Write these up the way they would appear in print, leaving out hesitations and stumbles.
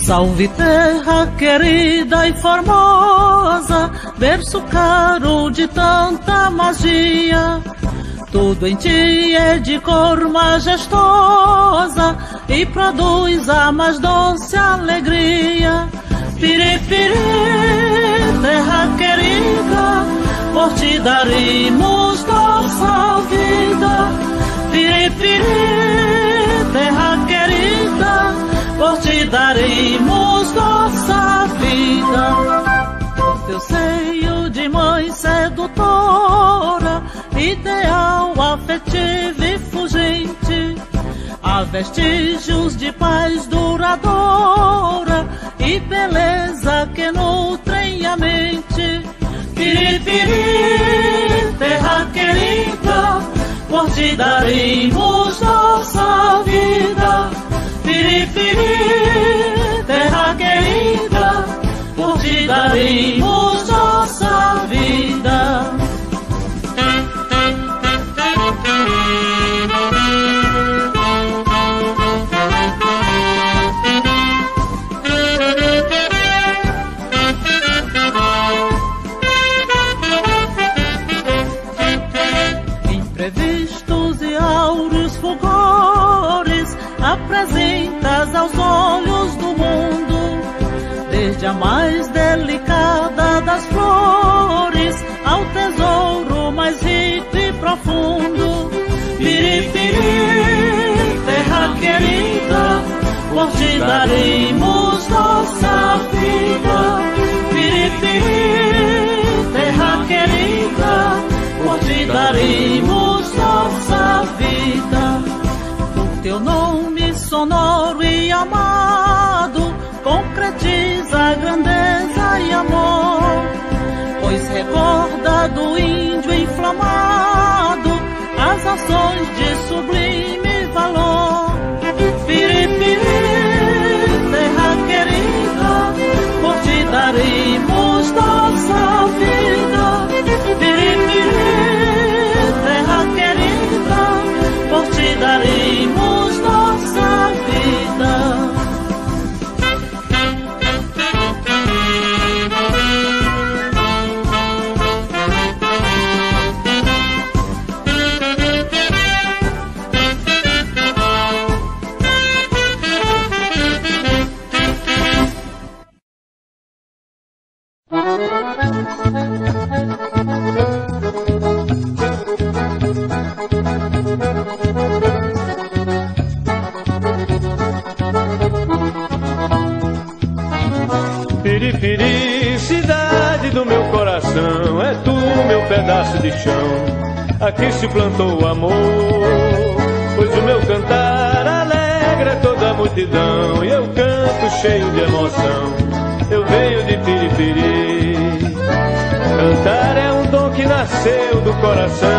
Salve terra querida e formosa, berço caro de tanta magia. Tudo em ti é de cor majestosa e produz a mais doce alegria. Piripiri, terra querida, por ti daremos nossa vida. Piripiri, terra querida, por ti daremos nossa vida. Teu seio de mãe sedutora, ideal, afetivo e fugente, há vestígios de paz duradoura e beleza que nutrem a mente. Piripiri, terra querida, por ti daremos nossa vida. Piripiri, terra querida, por ti daremos nossa vida. Imprevistos e áureos fulgores apresentas aos olhos do mundo, desde a mais delicada das flores ao tesouro mais rico e profundo. Piripiri, terra querida, por ti daremos nossa vida. Piripiri, terra querida, por ti daremos nossa vida. O teu nome sonoro e amado concretiza grandeza e amor, pois recorda do índio inflamado as ações de sublime valor. Piripiri, terra querida, por ti daremos nossa vida. Piripiri, terra querida, por ti daremos nossa vida. Piripiri, cidade do meu coração, é tu meu pedaço de chão, aqui se plantou o amor, pois o meu cantar alegra toda a multidão, e eu canto cheio de emoção, eu venho de Piripiri. Cantar é um dom que nasceu do coração,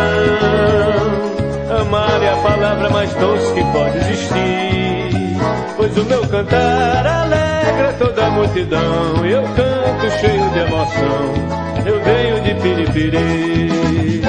amar é a palavra mais doce que pode existir, pois o meu cantar alegra toda a multidão, e eu canto cheio de emoção, eu venho de Piripiri.